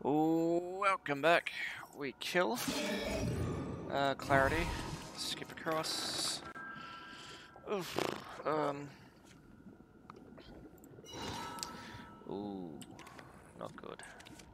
Welcome back. We kill. Clarity. Skip across. Oof. Ooh, not good.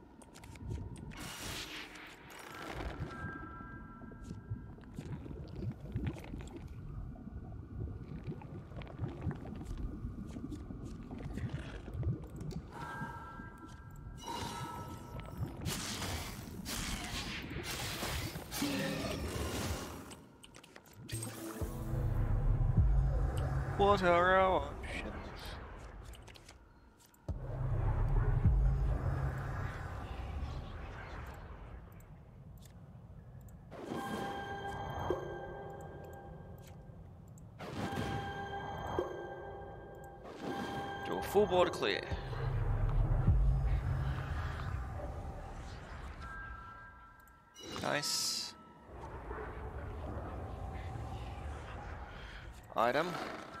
What are our options? Do a full border clear. Nice. Item.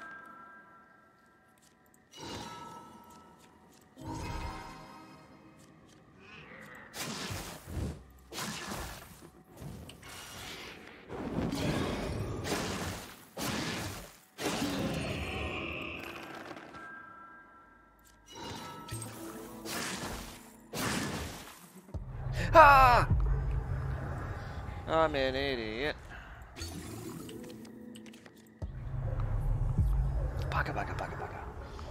Ah! I'm an idiot. Bugger, bugger, bugger, bugger.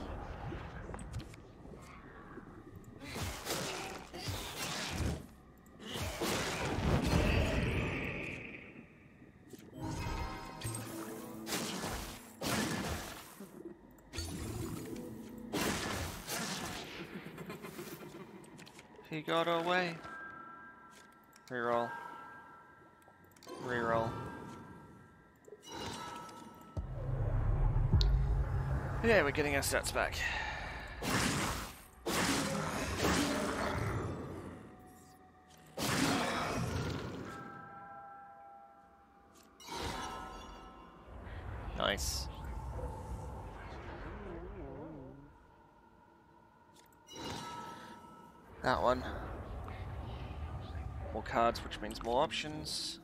He got away. Reroll. Reroll. Yeah, we're getting our stats back. Nice. That one. More cards, which means more options.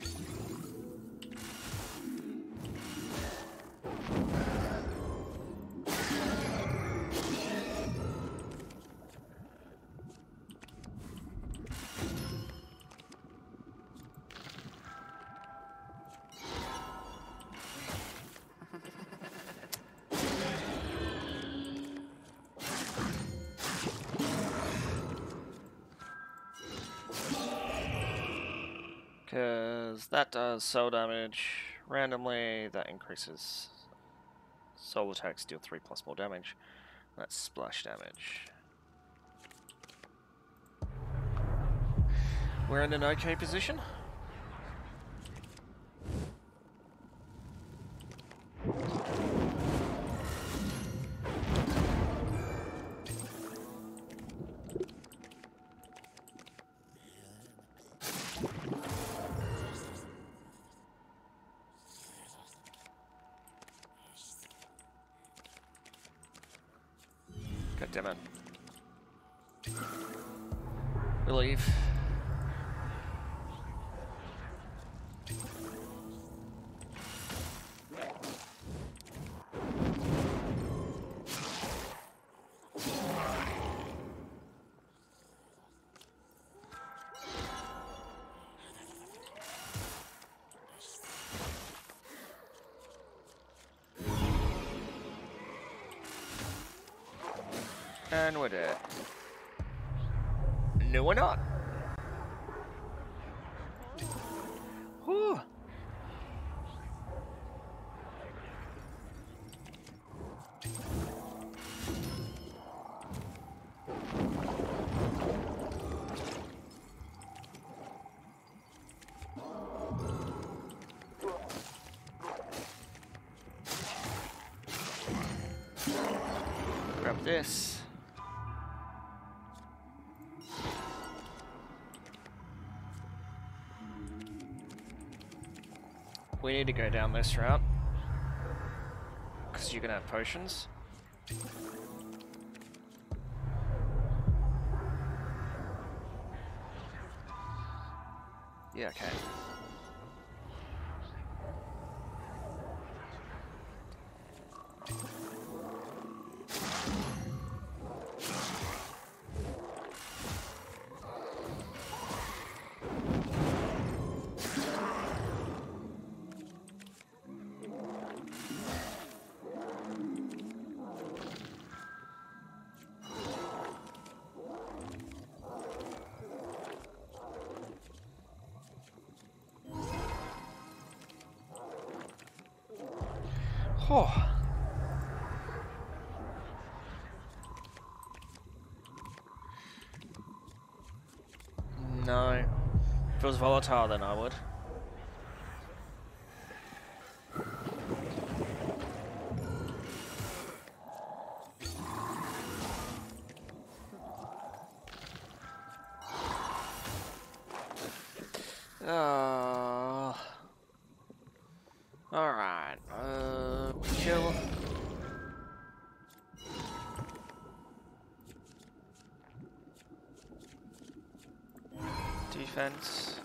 Because that does soul damage randomly, that increases soul attacks, deal 3 plus more damage. That's splash damage. We're in an okay position. God damn it. Relieve. And we're dead. No, we're not. Whew. Grab this. We need to go down this route, because you can have potions. Yeah, okay. Oh. No. If it was volatile, then I would. Alright. Chill. Defense.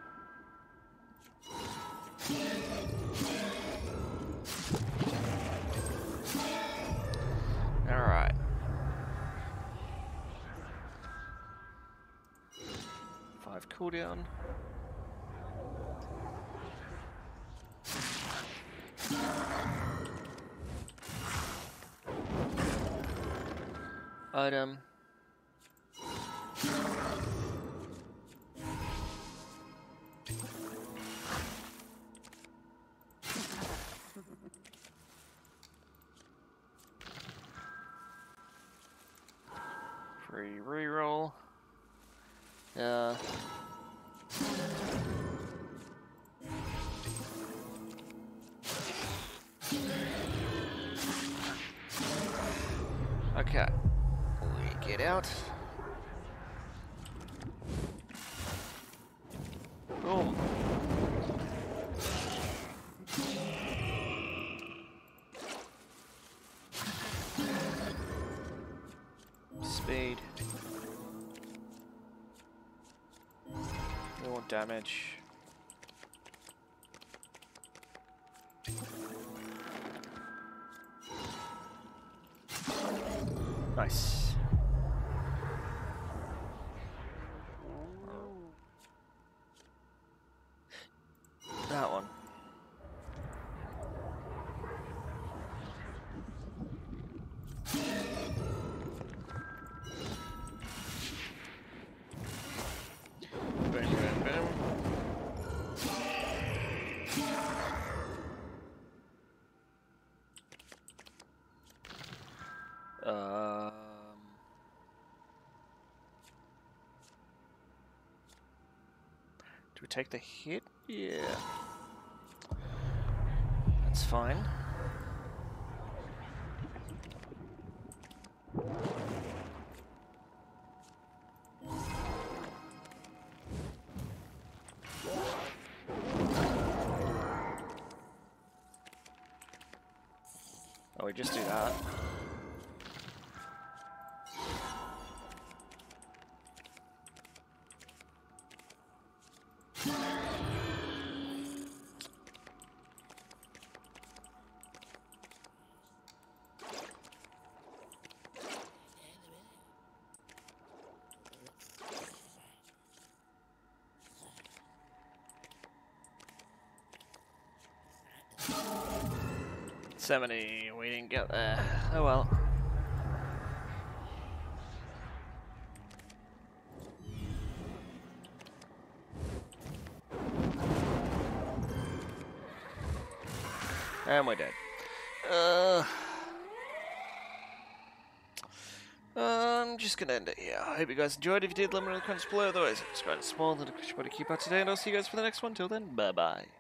Alright. 5 cooldown. Item. Free reroll. Okay. We get out. Oh. Speed. More damage. Nice. That one. Boom, boom, boom. Do we take the hit? Yeah. That's fine. Oh, we just do that. $70, we didn't get there. Oh well. And we're dead. I'm just gonna end it here. I hope you guys enjoyed. If you did, let me know in the comments below. Otherwise, subscribe to small, then to keep up to date, and I'll see you guys for the next one. Till then, bye bye.